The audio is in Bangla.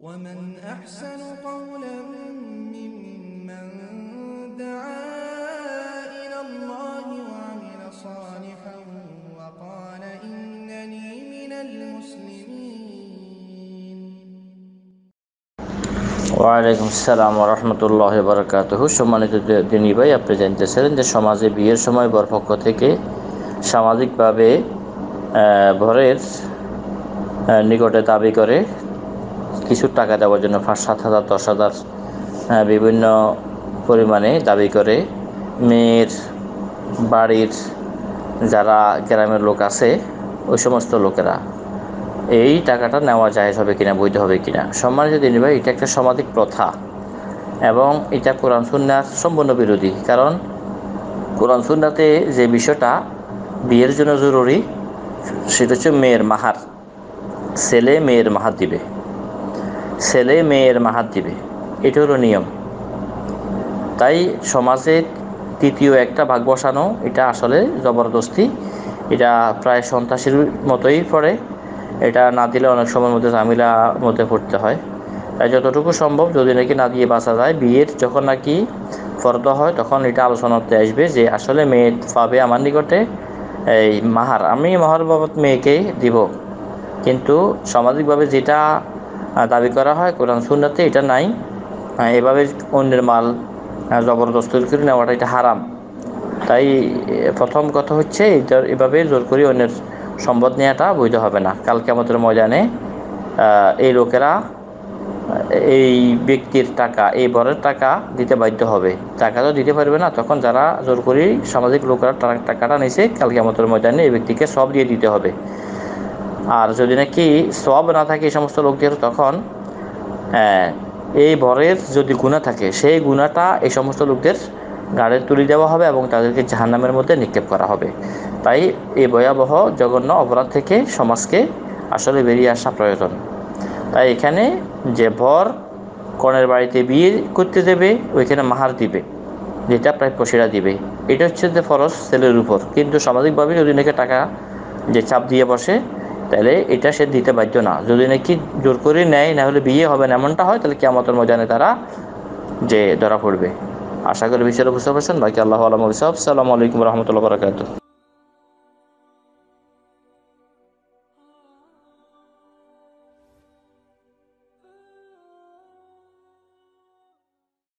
ومن أحسن قولا ممن دعا إلى الله وعمل صالحا وقال إنني من المسلمين। ওয়ালাইকুম আসসালাম ওয়া রাহমাতুল্লাহি ওয়া বারাকাতুহু। সম্মানিত দিনী ভাই, আপনি জানতেছিলেন যে সমাজে বিয়ের সময় বরপক্ষ থেকে সামাজিকভাবে বরের নিকটে দাবি করে কিছু টাকা দেওয়ার জন্য 5,000, 7,000, 10,000 বিভিন্ন পরিমাণে দাবি করে মেয়ের বাড়ির যারা গ্রামের লোক আছে ওই সমস্ত লোকেরা এই টাকাটা নেওয়া জায়েজ হবে কিনা, বৈধ হবে কিনা। সম্মানিত দিনী ভাই, এটা একটা সামাজিক প্রথা এবং এটা কোরআন সুন্নাহর সম্পূর্ণ বিরোধী। কারণ কোরআন সুন্নাহতে যে বিষয়টা বিয়ের জন্য জরুরি সেটা হচ্ছে মেয়ের মাহার। ছেলে মেয়ের মাহার দিবে, ছেলে মেয়ের মাহার দিবে, এটা হলো নিয়ম। তাই সমাজে তৃতীয় একটা ভাগ বসানো এটা আসলে জবরদস্তি, এটা প্রায় সন্ত্রাসীর মতোই পড়ে। এটা না দিলে অনেক সময়ের মধ্যে ঝামেলার মধ্যে পড়তে হয়। তাই যতটুকু সম্ভব যদি নাকি না দিয়ে বাঁচা যায়, বিয়ের যখন নাকি ফরদ হয় তখন এটা আলোচনাতে আসবে যে আসলে মেয়ে পাবে আমার নিকটে এই মাহার, আমি মাহার বাবদ মেয়েকেই দিব। কিন্তু সামাজিকভাবে যেটা দাবি করা হয় কোরআন সুন্নাতে এটা নাই। এভাবে অন্যের মাল জবরদস্তি করে নেওয়াটা এটা হারাম। তাই প্রথম কথা হচ্ছে এভাবে জোর করে অন্যের সম্পদ নেওয়াটা বৈধ হবে না। কাল কিয়ামতের ময়দানে এই লোকেরা এই ব্যক্তির টাকা, এই বরের টাকা দিতে বাধ্য হবে। টাকা তো দিতে পারবে না, তখন যারা জোর করে সামাজিক লোকেরা টাকাটা নিছে কাল কিয়ামতের ময়দানে এই ব্যক্তিকে সব দিয়ে দিতে হবে। আর যদি নাকি সব না থাকে এই সমস্ত লোকদের, তখন এই বরের যদি গুনাহ থাকে সেই গুনাহটা এই সমস্ত লোকদের গাড়ে তুলে দেওয়া হবে এবং তাদেরকে জাহান্নামের মধ্যে নিক্ষেপ করা হবে। তাই এই ভয়াবহ জঘন্য অপরাধ থেকে সমাজকে আসলে বেরিয়ে আসা প্রয়োজন। তাই এখানে যে বর কনের বাড়িতে বিয়ে করতে দেবে ওইখানে মাহার দিবে, যেটা প্রাপ্য সেটা দিবে। এটা হচ্ছে যে ফরজ ছেলের উপর। কিন্তু সামাজিকভাবে যদি নাকি টাকা যে চাপ দিয়ে বসে তাহলে এটা সে দিতে বাধ্য না। যদি নাকি জোর করে নেয়, না হলে বিয়ে হবে না এমনটা হয়, তাহলে কিয়ামতের ময়দানে তারা যে ধরা পড়বে। আশা করি বিষয়টা বুঝতে পারছেন। বাকি আল্লাহু আ'লাম বিস-সাওয়াব। আসসালামু আলাইকুম ওয়া রাহমাতুল্লাহি ওয়া বারাকাতুহু।